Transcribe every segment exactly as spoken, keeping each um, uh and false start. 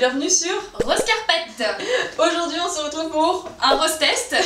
bienvenue sur Rose Carpette. Aujourd'hui on se retrouve pour un rose test.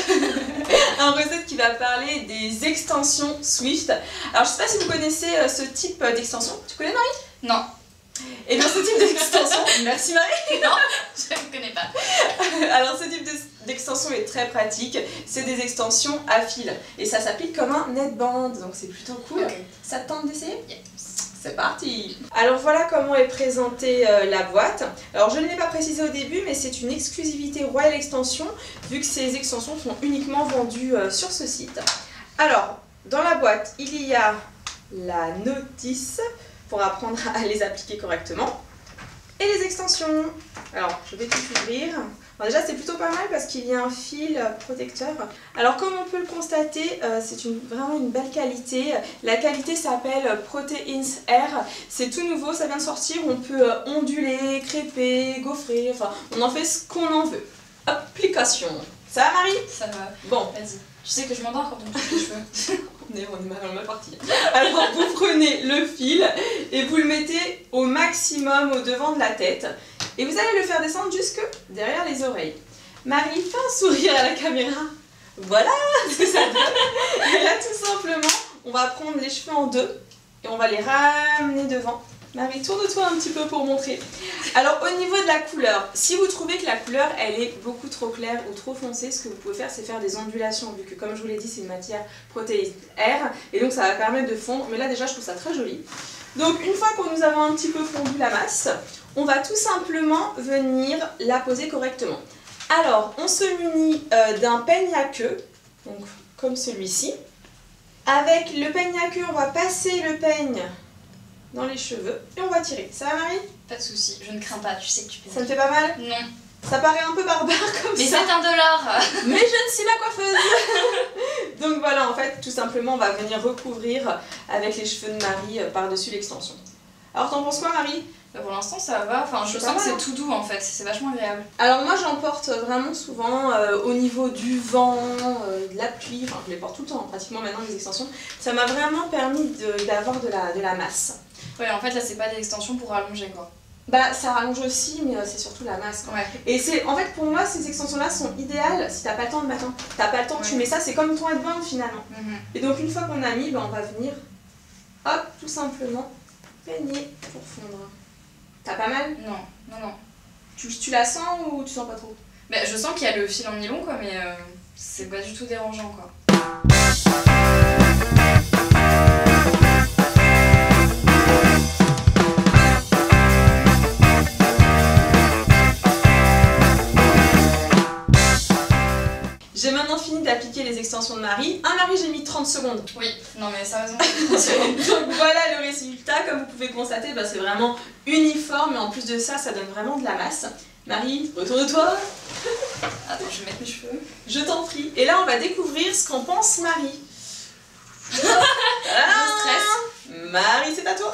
Un rose test qui va parler des extensions Swift. Alors je sais pas si vous connaissez ce type d'extension. Tu connais Marie? Non. Et bien ce type d'extension, merci Marie. Non, je ne connais pas. Alors ce type d'extension est très pratique, c'est des extensions à fil et ça s'applique comme un netband, donc c'est plutôt cool. Okay. Ça te tente d'essayer? Yes. C'est parti! Alors voilà comment est présentée euh, la boîte. Alors je ne l'ai pas précisé au début, mais c'est une exclusivité Royal Extension, vu que ces extensions sont uniquement vendues euh, sur ce site. Alors, dans la boîte, il y a la notice pour apprendre à les appliquer correctement. Et les extensions. Alors, je vais tout ouvrir. Alors déjà, c'est plutôt pas mal parce qu'il y a un fil protecteur. Alors, comme on peut le constater, euh, c'est une, vraiment une belle qualité. La qualité s'appelle Proteins Air. C'est tout nouveau, ça vient de sortir. On peut euh, onduler, crêper, gaufrer, enfin, on en fait ce qu'on en veut. Application. Ça va, Marie? Ça va. Bon. Vas-y. Je sais que je m'endors quand on touche les cheveux. On est, on est mal, mal parti. Alors, vous prenez le fil et vous le mettez au maximum au devant de la tête. Et vous allez le faire descendre jusque derrière les oreilles. Marie, fais un sourire à la caméra. Voilà ce que ça donne. Et là, tout simplement, on va prendre les cheveux en deux et on va les ramener devant. Marie, tourne-toi un petit peu pour montrer. Alors, au niveau de la couleur, si vous trouvez que la couleur, elle est beaucoup trop claire ou trop foncée, ce que vous pouvez faire, c'est faire des ondulations, vu que, comme je vous l'ai dit, c'est une matière Proteins Air, et donc ça va permettre de fondre. Mais là, déjà, je trouve ça très joli. Donc, une fois que nous avons un petit peu fondu la masse, on va tout simplement venir la poser correctement. Alors, on se munit euh, d'un peigne à queue, donc comme celui-ci. Avec le peigne à queue, on va passer le peigne dans les cheveux et on va tirer. Ça va, Marie? Pas de soucis, je ne crains pas, tu sais que tu peux. Ça te fait pas mal? Non. Ça paraît un peu barbare comme Mais ça. c'est un dollar. Mais je ne suis pas coiffeuse. Donc voilà, en fait, tout simplement, on va venir recouvrir avec les cheveux de Marie euh, par-dessus l'extension. Alors, t'en penses quoi, Marie? Bah pour l'instant, ça va. Enfin, je sens que c'est tout doux en fait. C'est vachement agréable. Alors, moi, j'en porte vraiment souvent euh, au niveau du vent, euh, de la pluie. Enfin, je les porte tout le temps, pratiquement maintenant, les extensions. Ça m'a vraiment permis d'avoir de, de, la, de la masse. Ouais, en fait, là, c'est pas des extensions pour rallonger quoi. Bah, ça rallonge aussi, mais euh, c'est surtout la masse. Quoi. Ouais. Et c'est, en fait, pour moi, ces extensions-là sont idéales si t'as pas le temps le matin. T'as pas le temps, ouais. Tu mets ça, c'est comme ton headband finalement. Mm-hmm. Et donc, une fois qu'on a mis, bah, on va venir, hop, tout simplement, peigner pour fondre. T'as pas mal? Non, non, non. Tu, tu la sens ou tu sens pas trop? Bah, je sens qu'il y a le fil en nylon, quoi, mais euh, c'est pas du tout dérangeant, quoi. J'ai maintenant fini d'appliquer les extensions de Marie. Un Marie, j'ai mis trente secondes. Oui, non mais sérieusement, trente secondes. Donc voilà le résultat. Comme vous pouvez constater, bah, c'est vraiment uniforme. Et en plus de ça, ça donne vraiment de la masse. Marie, retourne-toi. Attends, je vais mettre mes cheveux. Je t'en prie. Et là, on va découvrir ce qu'en pense Marie. Je stresse. Marie, c'est à toi.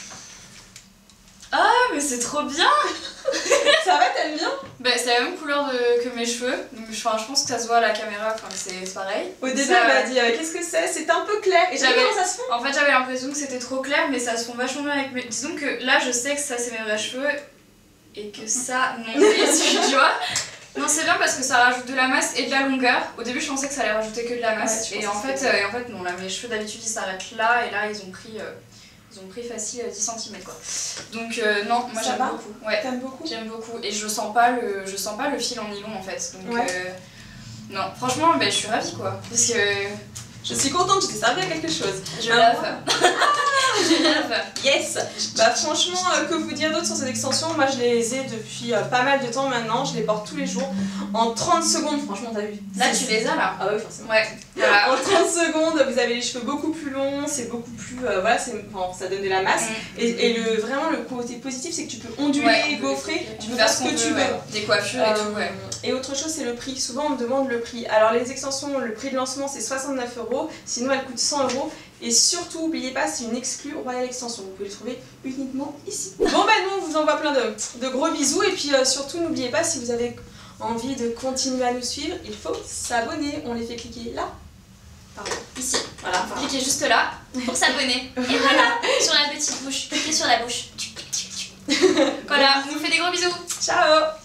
Ah, mais c'est trop bien. Ça va, t'aimes bien? Bah, c'est la même couleur de, que mes cheveux, donc enfin, je pense que ça se voit à la caméra, enfin, c'est pareil. Au début, ça... elle m'a dit euh, qu'est-ce que c'est? C'est un peu clair. Et j'avais comment ça se fond? En fait, j'avais l'impression que c'était trop clair, mais ça se fond vachement bien avec mes. Disons que là, je sais que ça, c'est mes vrais cheveux, et que ça, non, mais tu vois. Non, c'est bien parce que ça rajoute de la masse et de la longueur. Au début, je pensais que ça allait rajouter que de la masse, ouais, et, en fait, euh, et en fait, non, là, mes cheveux d'habitude ils s'arrêtent là, et là, ils ont pris. Euh... Ils ont pris facile dix centimètres quoi. Donc euh, non, moi j'aime beaucoup. Ouais. T'aimes beaucoup? J'aime beaucoup. Et je sens pas le, je sens pas le fil en nylon en fait. Donc ouais. euh, non, franchement, ben, je suis ravie quoi. Parce que je suis contente, je t'ai servi à quelque chose. Je lave. Je lave. Yes. Bah franchement, euh, que vous dire d'autre sur ces extensions? Moi je les ai depuis euh, pas mal de temps maintenant. Je les porte tous les jours. En trente secondes, franchement, t'as vu? Là tu les as là? Ah oui, forcément. Ouais. Voilà. En trente secondes, vous avez les cheveux beaucoup plus longs, c'est beaucoup plus... Euh, voilà, enfin, ça donne de la masse. Mm. Et, et le, vraiment, le côté positif, c'est que tu peux onduler, ouais, gaufrer, tu peux faire ce que tu veux. Ouais. Des coiffures et euh, tout, ouais. Et autre chose, c'est le prix. Souvent, on me demande le prix. Alors, les extensions, le prix de lancement, c'est soixante-neuf euros. Sinon, elles coûtent cent euros. Et surtout, n'oubliez pas, c'est une exclue Royal Extension. Vous pouvez le trouver uniquement ici. Bon, bah, nous, on vous envoie plein de, de gros bisous. Et puis, euh, surtout, n'oubliez pas, si vous avez envie de continuer à nous suivre, il faut s'abonner. On les fait cliquer là. Pardon. Ici. Voilà, faut cliquer juste là pour s'abonner. Et voilà, sur la petite bouche. Cliquez sur la bouche. Voilà, on vous fait des gros Gros bisous. Ciao.